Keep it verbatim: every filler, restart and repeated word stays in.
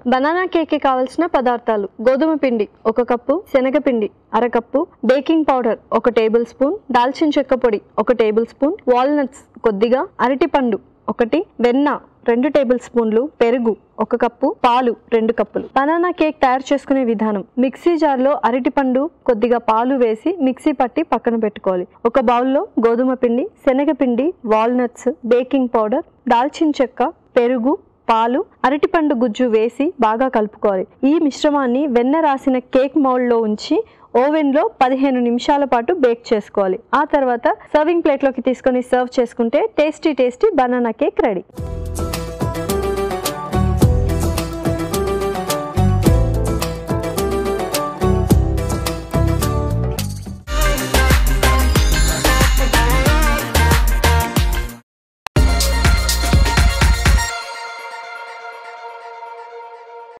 Banana cake కి కావాల్సిన పదార్థాలు గోధుమ పిండి ఒక కప్పు, శనగపిండి అర కప్పు, బేకింగ్ పౌడర్ ఒక టేబుల్ స్పూన్, దాల్చిన చెక్క పొడి ఒక టేబుల్ స్పూన్, వాల్నట్స్ కొద్దిగా, అరటిపండు ఒకటి, వెన్న రెండు టేబుల్ స్పూన్లు, పెరుగు ఒక కప్పు, పాలు రెండు కప్పులు. బనానా కేక్ తయారు చేసుకునే విధానం: మిక్సీ జార్లో అరటిపండు కొద్దిగా పాలు వేసి మిక్సీ పట్టి పక్కన పెట్టుకోవాలి. ఒక బౌల్లో గోధుమ పిండి, శనగపిండి, వాల్నట్స్, బేకింగ్ పౌడర్, దాల్చిన చెక్క, పెరుగు, పాలు, అరటిపండు గుజ్జు వేసి బాగా కలుపుకోవాలి. ఈ మిశ్రమాన్ని వెన్న రాసిన కేక్ మౌల్డ్లో ఉంచి ఓవెన్లో పదిహేను నిమిషాల పాటు బేక్ చేసుకోవాలి. ఆ తర్వాత సర్వింగ్ ప్లేట్లోకి తీసుకొని సర్వ్ చేసుకుంటే tasty tasty banana cake ready.